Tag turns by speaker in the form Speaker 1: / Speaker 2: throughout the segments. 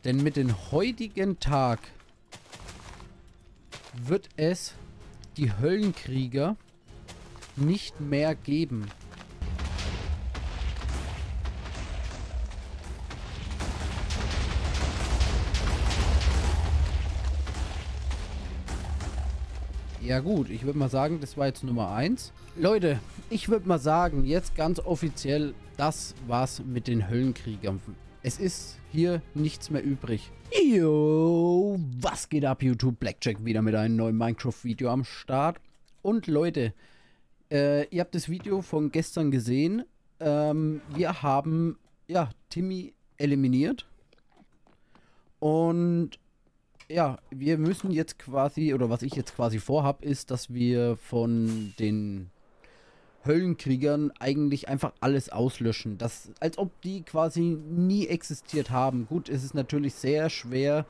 Speaker 1: Denn mit dem heutigen Tag wird es die Höllenkrieger nicht mehr geben. Ja gut, ich würde mal sagen, das war jetzt Nummer 1. Leute, ich würde mal sagen, jetzt ganz offiziell, das war's mit den Höllenkriegern. Es ist hier nichts mehr übrig. Yo, was geht ab YouTube? Blackjack wieder mit einem neuen Minecraft-Video am Start. Und Leute, ihr habt das Video von gestern gesehen. Wir haben, ja, Timmy eliminiert. Und ja, wir müssen jetzt quasi, oder was ich jetzt quasi vorhab, ist, dass wir von den Höllenkriegern eigentlich einfach alles auslöschen. Das, als ob die quasi nie existiert haben. Gut, es ist natürlich sehr schwer,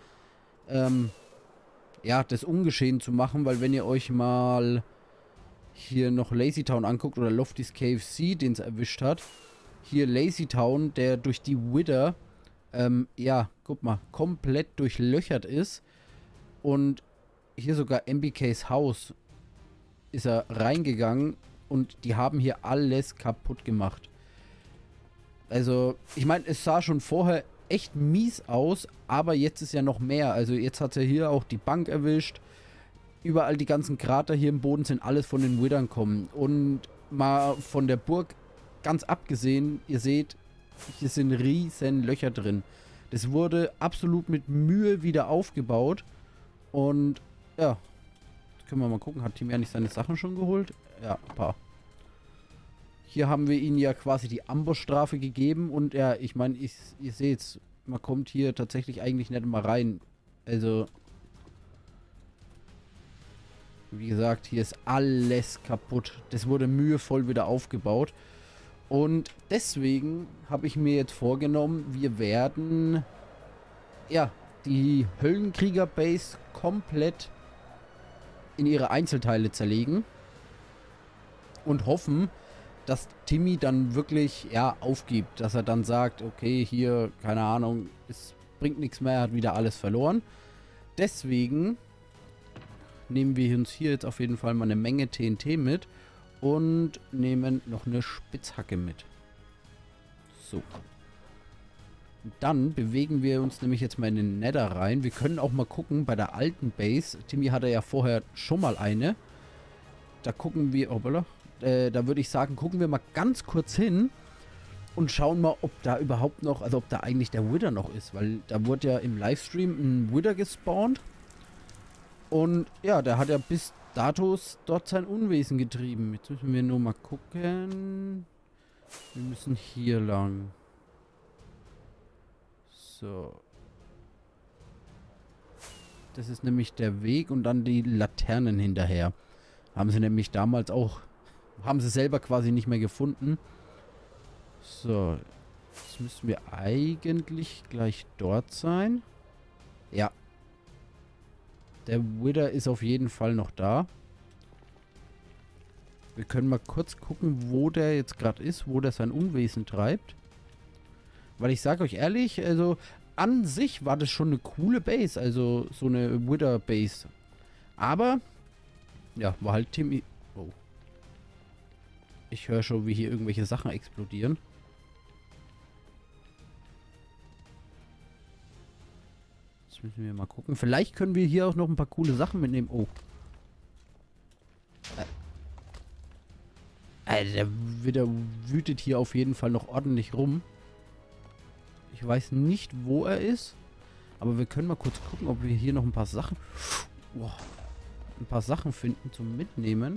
Speaker 1: ja, das ungeschehen zu machen, weil wenn ihr euch mal hier noch Lazy Town anguckt oder Lofty's KFC, den es erwischt hat, hier Lazy Town, der durch die Wither, ja, guck mal, komplett durchlöchert ist. Und hier sogar MBKs Haus ist er reingegangen und die haben hier alles kaputt gemacht. Also, ich meine, es sah schon vorher echt mies aus, aber jetzt ist ja noch mehr. Also jetzt hat er hier auch die Bank erwischt. Überall die ganzen Krater hier im Boden sind alles von den Withern kommen. Und mal von der Burg ganz abgesehen, ihr seht, hier sind riesen Löcher drin. Das wurde absolut mit Mühe wieder aufgebaut. Und ja, jetzt können wir mal gucken, hat Timmy eigentlich seine Sachen schon geholt? Ja, ein paar. Hier haben wir ihnen ja quasi die Ambossstrafe gegeben und ja, ich meine, ihr seht's, man kommt hier tatsächlich eigentlich nicht mal rein. Also, wie gesagt, hier ist alles kaputt. Das wurde mühevoll wieder aufgebaut. Und deswegen habe ich mir jetzt vorgenommen, wir werden, ja, die Höllenkrieger-Base komplett in ihre Einzelteile zerlegen und hoffen, dass Timmy dann wirklich, ja, aufgibt, dass er dann sagt, okay, hier, keine Ahnung, es bringt nichts mehr, er hat wieder alles verloren. Deswegen nehmen wir uns hier jetzt auf jeden Fall mal eine Menge TNT mit und nehmen noch eine Spitzhacke mit. So. Dann bewegen wir uns nämlich jetzt mal in den Nether rein. Wir können auch mal gucken bei der alten Base. Timmy hatte ja vorher schon mal eine. Da gucken wir, hoppala, da würde ich sagen, gucken wir mal ganz kurz hin und schauen mal, ob da überhaupt noch, also ob da eigentlich der Wither noch ist. Weil da wurde ja im Livestream ein Wither gespawnt. Und ja, der hat ja bis dato dort sein Unwesen getrieben. Jetzt müssen wir nur mal gucken. Wir müssen hier lang. So. Das ist nämlich der Weg und dann die Laternen hinterher. Haben sie nämlich damals auch, haben sie selber quasi nicht mehr gefunden. So. Jetzt müssen wir eigentlich gleich dort sein. Ja. Der Wither ist auf jeden Fall noch da. Wir können mal kurz gucken, wo der jetzt gerade ist, wo der sein Unwesen treibt. Weil ich sage euch ehrlich, also an sich war das schon eine coole Base, also so eine Wither Base. Aber, ja, war halt Timmy... Oh. Ich höre schon, wie hier irgendwelche Sachen explodieren. Jetzt müssen wir mal gucken. Vielleicht können wir hier auch noch ein paar coole Sachen mitnehmen. Oh. Der Wither wütet hier auf jeden Fall noch ordentlich rum. Ich weiß nicht, wo er ist. Aber wir können mal kurz gucken, ob wir hier noch ein paar Sachen... Wow, ein paar Sachen finden zum Mitnehmen.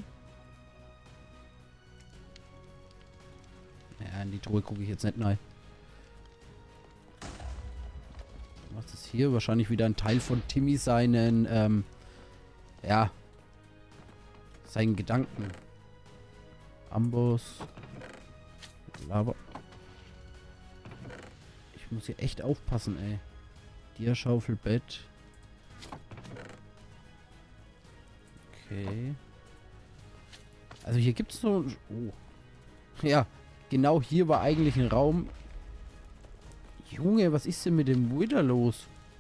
Speaker 1: Ja, in die Truhe gucke ich jetzt nicht rein. Was ist hier? Wahrscheinlich wieder ein Teil von Timmy seinen, ja, seinen Gedanken. Amboss. Lava. Ich muss hier echt aufpassen, ey. Diaschaufel, Bett. Okay. Also hier gibt es so... Oh. Ja, genau hier war eigentlich ein Raum. Junge, was ist denn mit dem Wither los?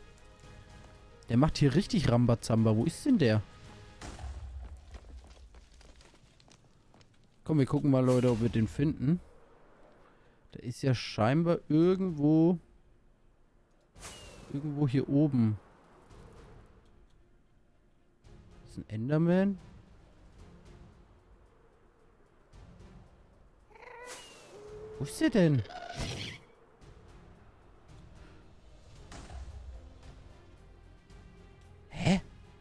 Speaker 1: Der macht hier richtig Rambazamba. Wo ist denn der? Komm, wir gucken mal, Leute, ob wir den finden. Der ist ja scheinbar irgendwo... Irgendwo hier oben. Das ist ein Enderman. Wo ist der denn? Hä?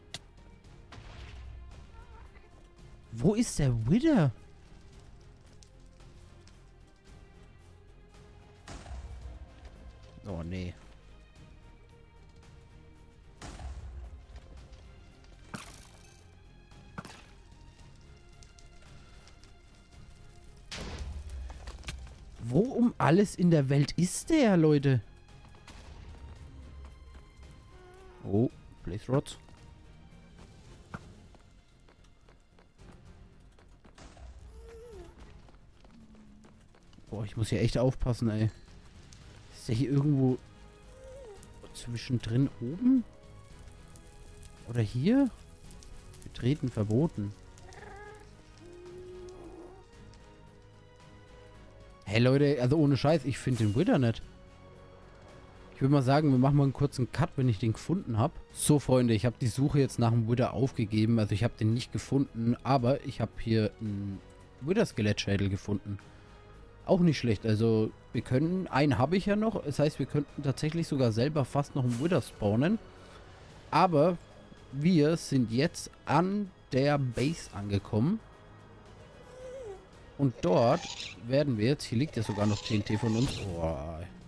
Speaker 1: Wo ist der Wither? Oh, nee. Wo um alles in der Welt ist der, Leute? Oh, Blaze Rods. Boah, ich muss hier echt aufpassen, ey. Ist der hier irgendwo zwischendrin oben? Oder hier? Betreten verboten. Hey Leute, also ohne Scheiß, ich finde den Wither nicht. Ich würde mal sagen, wir machen mal einen kurzen Cut, wenn ich den gefunden habe. So, Freunde, ich habe die Suche jetzt nach dem Wither aufgegeben. Also ich habe den nicht gefunden, aber ich habe hier einen Wither-Skelettschädel gefunden. Auch nicht schlecht. Also wir können, einen habe ich ja noch. Das heißt, wir könnten tatsächlich sogar selber fast noch einen Wither spawnen. Aber wir sind jetzt an der Base angekommen. Und dort werden wir jetzt, hier liegt ja sogar noch TNT von uns. Oh.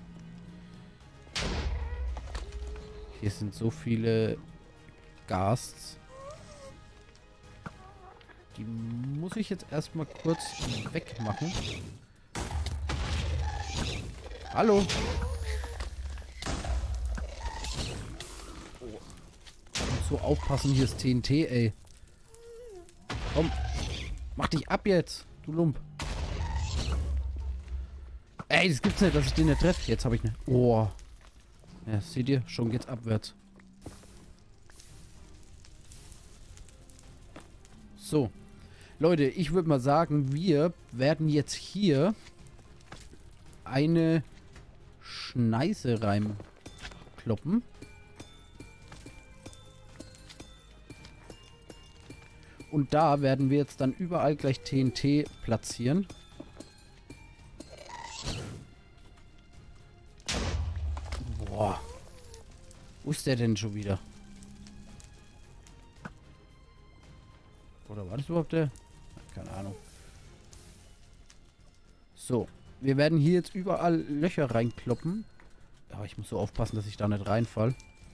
Speaker 1: Hier sind so viele Ghasts. Die muss ich jetzt erstmal kurz wegmachen. Hallo. So aufpassen, hier ist TNT, ey. Komm. Mach dich ab jetzt, du Lump. Ey, das gibt's nicht, dass ich den nicht treffe. Jetzt habe ich eine... Oh. Ja, seht ihr? Schon geht's abwärts. So. Leute, ich würde mal sagen, wir werden jetzt hier eine Schneise reinkloppen. Und da werden wir jetzt dann überall gleich TNT platzieren. Boah. Wo ist der denn schon wieder? Oder war das überhaupt der? Keine Ahnung. So. Wir werden hier jetzt überall Löcher reinkloppen. Aber ich muss so aufpassen, dass ich da nicht reinfall.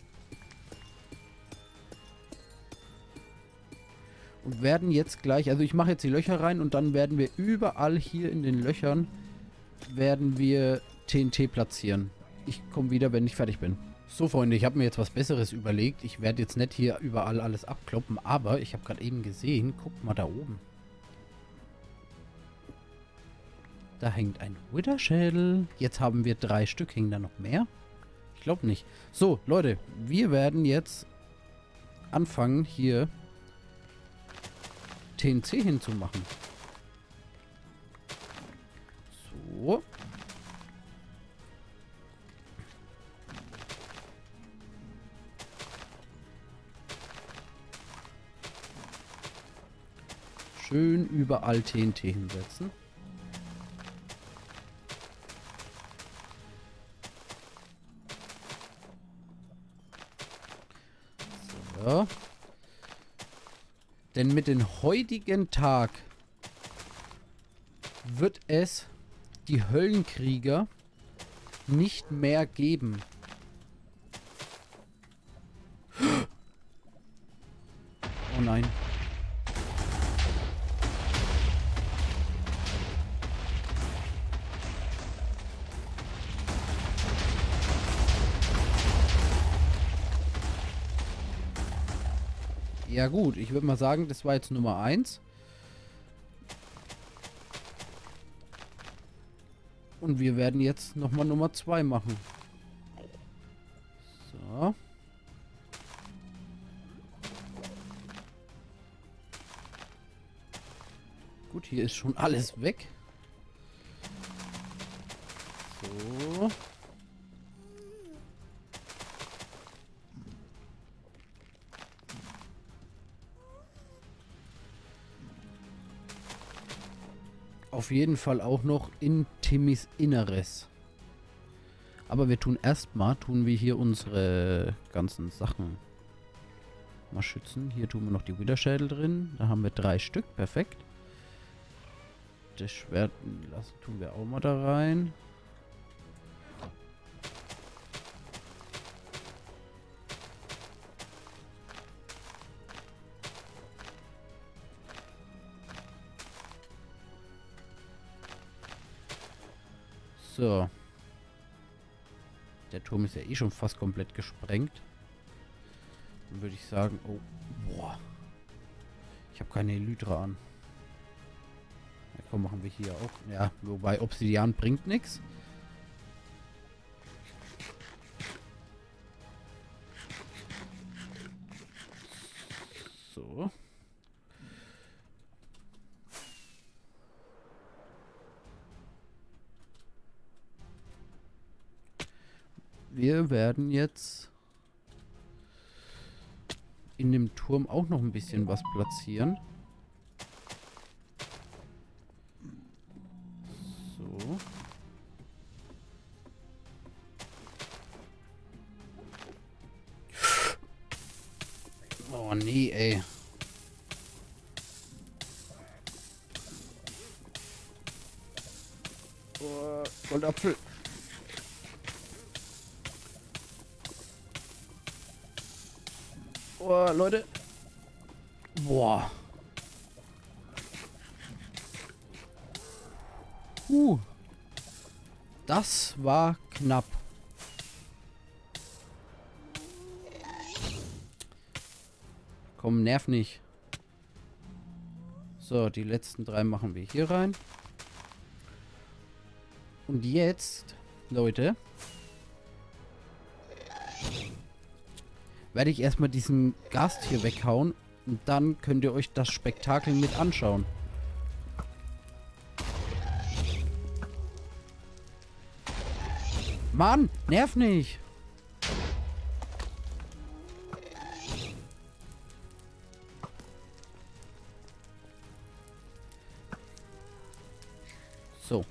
Speaker 1: Und werden jetzt gleich, also ich mache jetzt die Löcher rein und dann werden wir überall hier in den Löchern werden wir TNT platzieren. Ich komme wieder, wenn ich fertig bin. So, Freunde, ich habe mir jetzt was Besseres überlegt. Ich werde jetzt nicht hier überall alles abkloppen, aber ich habe gerade eben gesehen, guckt mal da oben. Da hängt ein Wither-Schädel. Jetzt haben wir 3 Stück. Hängen da noch mehr? Ich glaube nicht. So, Leute, wir werden jetzt anfangen, hier TNT hinzumachen. So. Schön überall TNT hinsetzen. So. Denn mit dem heutigen Tag wird es die Höllenkrieger nicht mehr geben. Oh nein. Ja gut, ich würde mal sagen, das war jetzt Nummer 1. Und wir werden jetzt nochmal Nummer 2 machen. So. Gut, hier ist schon alles weg. So. Auf jeden Fall auch noch in Timmys Inneres. Aber wir tun erstmal, wir hier unsere ganzen Sachen mal schützen. Hier tun wir noch die Witherschädel drin. Da haben wir 3 Stück. Perfekt. Das Schwert tun wir auch mal da rein. So. Der Turm ist ja eh schon fast komplett gesprengt. Dann würde ich sagen, oh, boah. Ich habe keine Elytra an. Ja, komm, machen wir hier auch. Ja, wobei Obsidian bringt nichts. So. Wir werden jetzt in dem Turm auch noch ein bisschen was platzieren. So. Oh nee, ey. Oh, Goldapfel. Oh, Leute. Boah. Das war knapp. Komm, nerv nicht. So, die letzten 3 machen wir hier rein. Und jetzt, Leute, werde ich erstmal diesen Gast hier weghauen und dann könnt ihr euch das Spektakel mit anschauen. Mann, nerv nicht! So.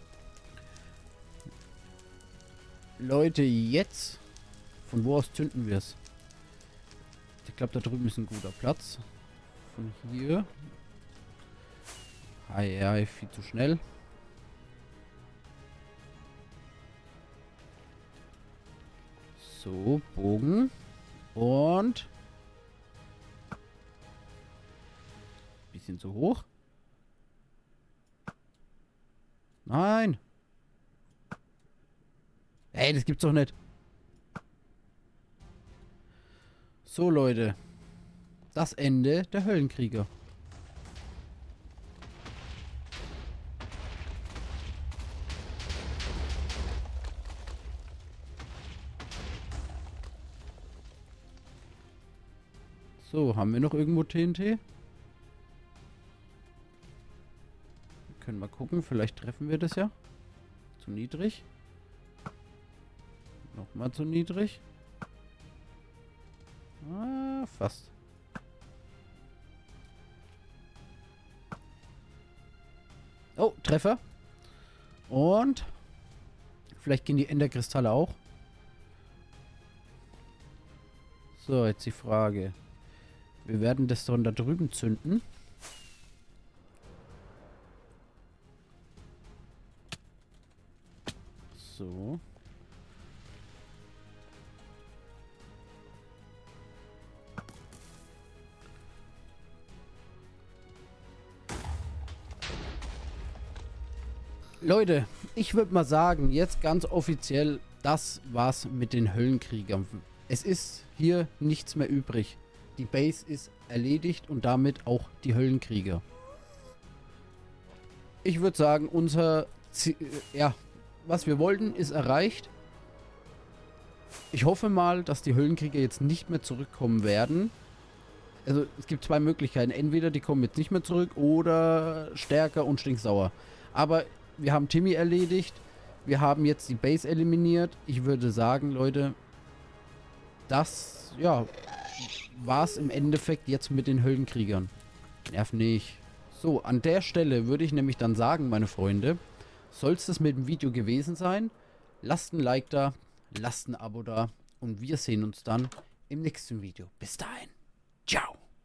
Speaker 1: Leute, jetzt. Von wo aus zünden wir es? Ich glaube, da drüben ist ein guter Platz. Von hier. Ja, viel zu schnell. So, Bogen. Und... bisschen zu hoch. Nein! Ey, das gibt's doch nicht. So, Leute. Das Ende der Höllenkrieger. So, haben wir noch irgendwo TNT? Wir können mal gucken, vielleicht treffen wir das ja. Zu niedrig. Nochmal zu niedrig. Ah, fast. Oh, Treffer. Und vielleicht gehen die Enderkristalle auch. So, jetzt die Frage. Wir werden das dann da drüben zünden. So. Leute, ich würde mal sagen, jetzt ganz offiziell, das war's mit den Höllenkriegern. Es ist hier nichts mehr übrig. Die Base ist erledigt und damit auch die Höllenkrieger. Ich würde sagen, unser Ziel, ja, was wir wollten, ist erreicht. Ich hoffe mal, dass die Höllenkrieger jetzt nicht mehr zurückkommen werden. Also es gibt zwei Möglichkeiten. Entweder die kommen jetzt nicht mehr zurück oder stärker und stinksauer. Aber wir haben Timmy erledigt. Wir haben jetzt die Base eliminiert. Ich würde sagen, Leute, das, ja, war es im Endeffekt jetzt mit den Höllenkriegern. Nerv nicht. So, an der Stelle würde ich nämlich dann sagen, meine Freunde, soll es das mit dem Video gewesen sein? Lasst ein Like da, lasst ein Abo da und wir sehen uns dann im nächsten Video. Bis dahin. Ciao.